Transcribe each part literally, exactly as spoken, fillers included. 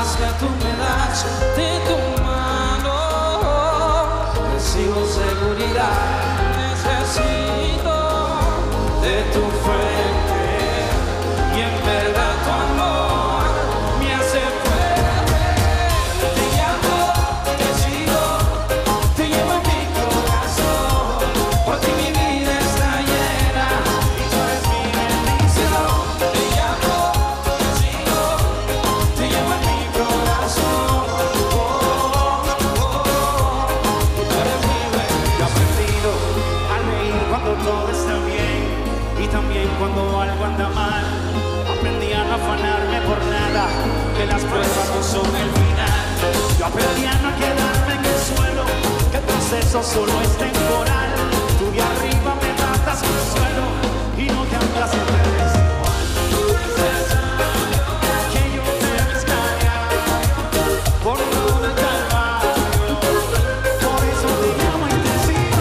más que tú me das de tu mano. Recibo seguridad, necesito de tu frente y en verdad tu amor me hace fuerte. Te llamo, te sigo, te llevo en mi corazón. Por ti mi vida está llena y tú eres mi bendición. Te llamo, te sigo, te llevo en mi corazón. Oh, oh, oh, tú eres mi bendición. Yo he aprendido a reír cuando todo está bien y también cuando algo anda mal. Aprendí a no afanarme por nada, que las pruebas no son el final. Yo aprendí a no quedarme en el suelo, que el proceso solo es temporal. Tú de arriba me matas consuelo y no te andas en redes igual. Que yo te buscaría por todo el calvario, por eso te llamo y te sigo.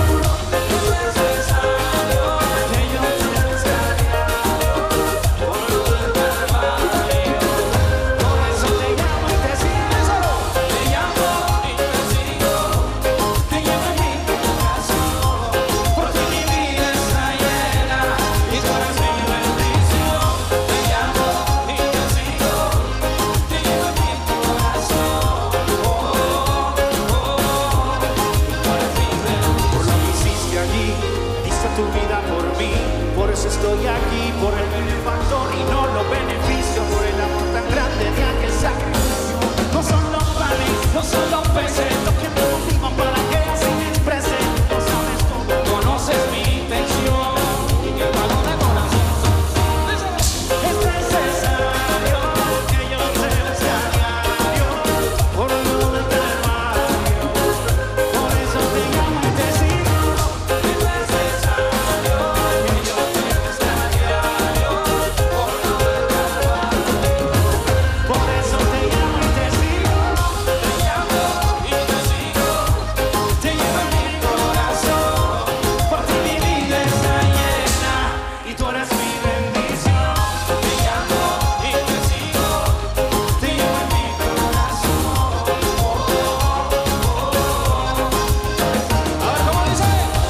Que yo te buscaría por todo el calvario, por eso te llamo y te sigo. Te llamo y te sigo, te llevo en mi corazón. Por ti mi vida está llena y tú eres mi bendición. Te llamo y te sigo, te llevo en mi corazón. Oh, oh, oh, tú eres mi bendición. Por lo que hiciste allí, diste tu vida por mí. Por eso estoy aquí, por el benefactor y no los beneficios. Por el amor tan grande de aquel sacrificio. No son los panes, no son los peces los que me motivan para que así me exprese. Lo sabes todo, conoces mi intención y que pago de corazón. Es necesario que yo te busque a diario por todo el calvario. Por eso te llamo y te sigo. Es necesario que yo te busque a diario por todo el calvario. Por eso te llamo y te sigo. Te llamo y te sigo, te llevo en mi corazón. Por ti mi vida está llena y tú eres mi bendición. Te llamo y te sigo, te llevo en mi corazón. Oh, oh, oh. A ver cómo dice.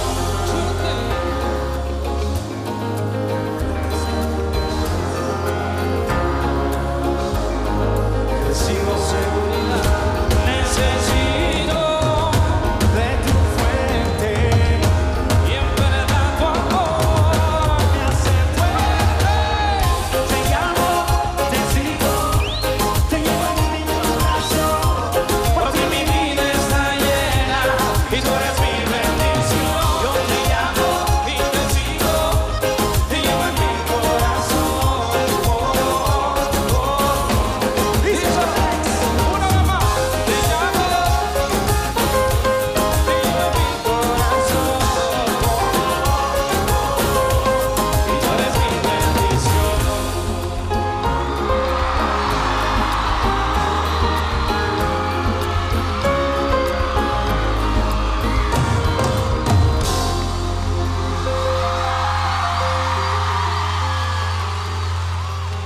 Recibo seguridad, necesito de tu fuente y en verdad tu amor me hace fuerte. Te llamo, te sigo, te llevo en mi corazón. Por ti mi vida está llena y tú eres mi bendición. Yo te llamo y te sigo, te llevo en mi corazón. Oh, oh, oh. Dice eso, una vez más. Te llamo, te llevo en mi corazón. Y tú eres mi bendición.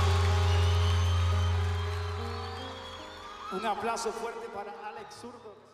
Un aplauso fuerte para Alex Zurdo.